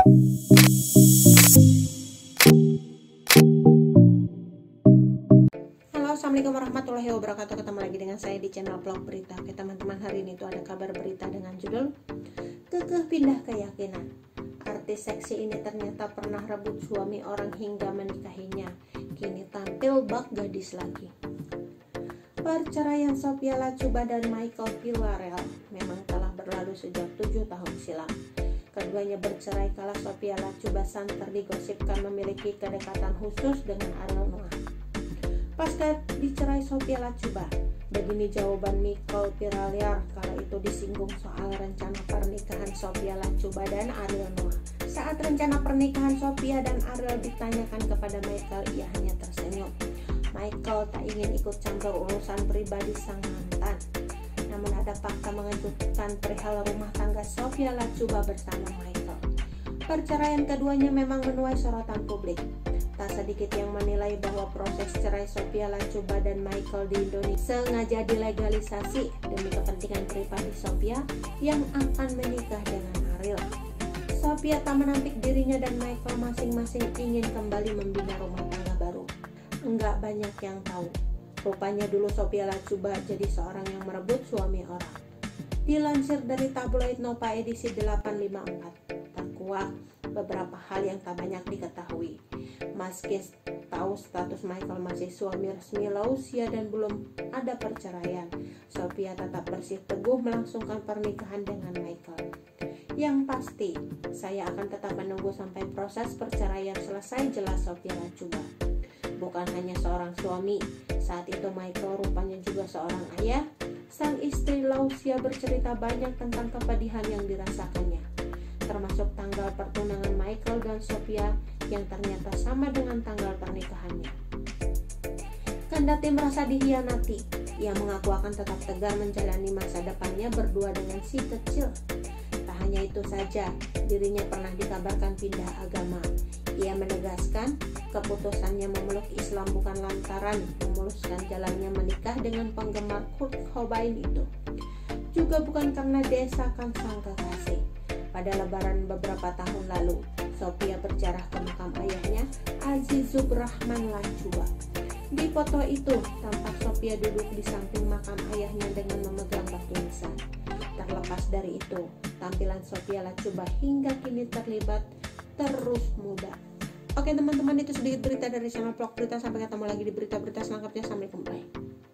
Assalamualaikum warahmatullahi wabarakatuh. Ketemu lagi dengan saya di channel vlog berita. Oke teman-teman, hari ini tuh ada kabar berita dengan judul Kekeh pindah keyakinan. Artis seksi ini ternyata pernah rebut suami orang hingga menikahinya. Kini tampil bak gadis lagi. Perceraian Sophia Latjuba dan Michael Villarreal memang telah berlalu sejak 7 tahun silam. Keduanya bercerai kala Sophia Latjuba santer digosipkan memiliki kedekatan khusus dengan Ariel Noah. Pasca dicerai Sophia Latjuba, begini jawaban Michael Villarreal kala itu disinggung soal rencana pernikahan Sophia Latjuba dan Ariel Noah. Saat rencana pernikahan Sophia dan Ariel ditanyakan kepada Michael, ia hanya tersenyum. Michael tak ingin ikut campur urusan pribadi sang mantan. Namun ada fakta mengejutkan perihal rumah tangga Sophia Latjuba bersama Michael. Perceraian keduanya memang menuai sorotan publik. Tak sedikit yang menilai bahwa proses cerai Sophia Latjuba dan Michael di Indonesia sengaja dilegalisasi demi kepentingan pribadi Sophia yang akan menikah dengan Ariel. Sophia tak menampik dirinya dan Michael masing-masing ingin kembali membina rumah tangga baru. Enggak banyak yang tahu, rupanya dulu Sophia Latjuba jadi seorang yang merebut suami orang. Dilansir dari tabloid Nova edisi 854, terkuak beberapa hal yang tak banyak diketahui. Meski tahu status Michael masih suami resmi Lausia dan belum ada perceraian, Sophia tetap bersikeras melangsungkan pernikahan dengan Michael. Yang pasti, saya akan tetap menunggu sampai proses perceraian selesai, jelas Sophia Latjuba. Bukan hanya seorang suami, saat itu Michael rupanya juga seorang ayah. Sang istri Lausia bercerita banyak tentang kepedihan yang dirasakannya, termasuk tanggal pertunangan Michael dan Sophia yang ternyata sama dengan tanggal pernikahannya. Kendati merasa dihianati, ia mengaku akan tetap tegar menjalani masa depannya berdua dengan si kecil. Tak hanya itu saja, dirinya pernah dikabarkan pindah agama. Ia menegaskan keputusannya memeluk Islam bukan lantaran memuluskan jalannya menikah dengan penggemar Kurt Cobain itu, juga bukan karena desakan sang kekasih. Pada lebaran beberapa tahun lalu, Sophia berziarah ke makam ayahnya, Azizur Rahman Latjuba. Di foto itu, tampak Sophia duduk di samping makam ayahnya dengan memegang batu nisan. Terlepas dari itu, tampilan Sophia Latjuba hingga kini terlibat terus muda. Oke teman-teman, itu sedikit berita dari channel vlog berita. Sampai ketemu lagi di berita-berita selanjutnya. Assalamualaikum, bye.